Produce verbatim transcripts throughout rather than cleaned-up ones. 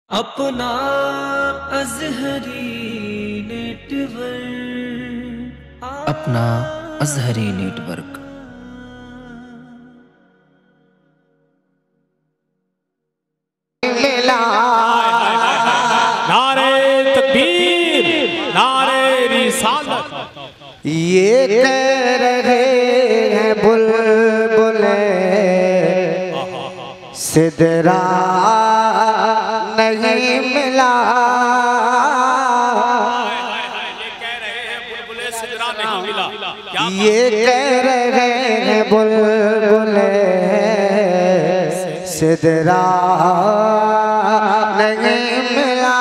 अपना अज़हरी नेटवर्क, अपना अज़हरी नेटवर्क। नारे तकबीर, नारे रिसालत। ये कह रहे हैं बुलबुले सिदरा नहीं मिला। ये कह रहे हैं बुलबुले सिदरा नहीं मिला।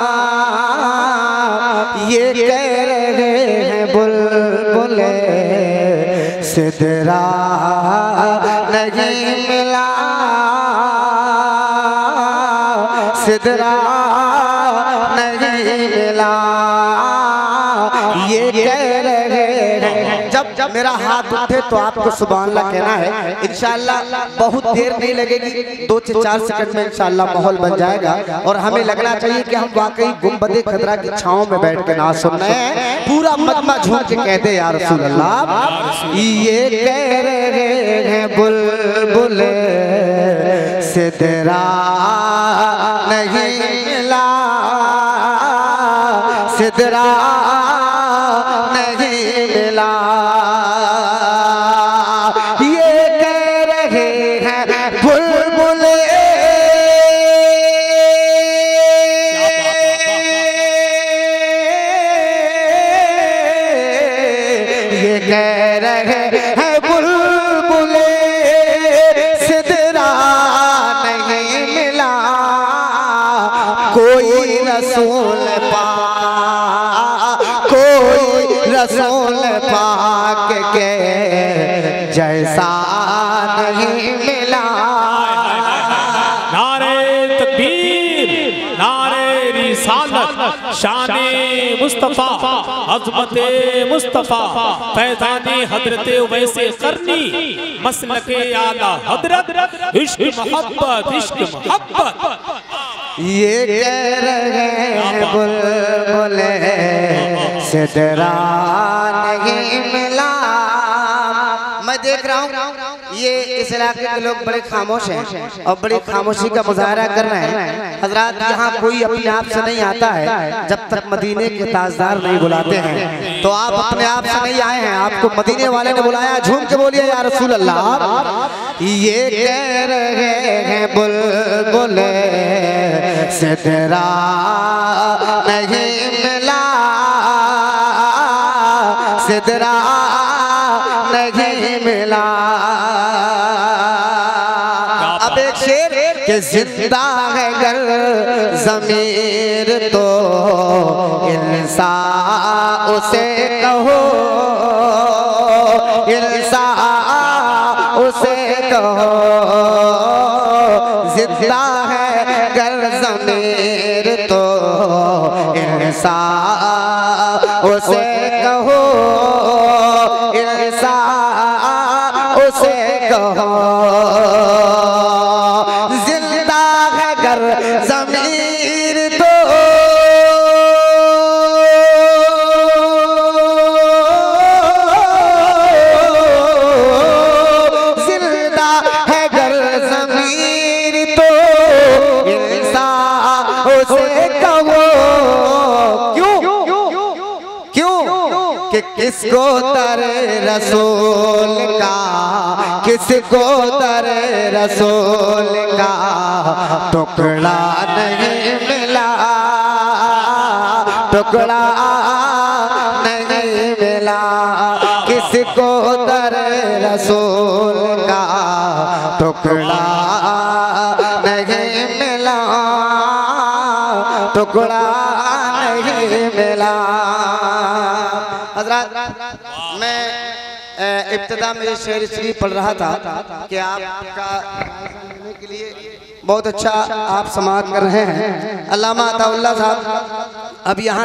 ये कह रहे हैं बुलबुले सिदरा नहीं मिला। सिदरा नहीं मिला। ये कह रहे हैं। जब जब मेरा हाथ उठे तो आपको सुभान अल्लाह कहना है। इंशाअल्लाह बहुत देर नहीं लगेगी, दो से चार सेकंड में इंशाअल्लाह माहौल बन जाएगा। और हमें लगना चाहिए कि हम वाकई गुंबदे खतरा की छांव में बैठ के नाच सुन रहे हैं। पूरा मजमा झूम के कहते या रसूल अल्लाह। ये कह रहे हैं बुलबुले सिदरा नहीं मिला। सिदरा नहीं मिला। ये कह रहे हैं बुलबुले ये कह रहे हैं बुलबुले सिदरा नहीं मिला। कोई रसूल पाक, कोई रसूल पाक के जैसा नहीं मिला। नारे तकबीर, नारे रिसालत। शाने मुस्तफा, अज़मते मुस्तफा, फैज़ाने हज़रते वैसे करनी, मसलके आला हज़रत, इश्क मोहब्बत, इश्क मोहब्बत। ये कह रहे हैं बुलबुले सिदरा नहीं मिला। मैं देख रहा हूँ ये इस इलाके के लोग बड़े खामोश हैं और बड़ी खामोशी का मुजाहरा कर रहे हैं। हजरात, यहाँ कोई अपने आप से नहीं आता है जब तक मदीने के ताजदार नहीं बुलाते हैं। तो आप अपने आप से नहीं आए हैं, आपको मदीने वाले ने बुलाया। झूम के बोलिए या रसूल अल्लाह। ये कह रहे हैं बुलबुले सिदरा नहीं मिला। सिदरा नहीं मिला। अब एक शेर के जिंदा है गर ज़मीर तो इंसा उसे कहो, इंसा उसे कहो। जिंदा है गर ज़मीर तो इंसा उसे कहो, इंसा उसे कहो। जिंदा है गर ज़मीर तो जिंदा है गर ज़मीर तो इंसा उसे कहो। क्यों क्यों कि किसको दर रसूल का, किसको दर रसूल का टुकड़ा नहीं मिला। टुकड़ा नहीं मिला। किसको दर रसूल का टुकड़ा नहीं मिला। टुकड़ा नहीं मिला। हज़रात, मैं इब्तिदा में ये शेर इसलिए पढ़ रहा था कि आपका लेने के लिए बहुत अच्छा आप समाअत कर रहे हैं। अल्लामा अताउल्लाह साहब अब यहाँ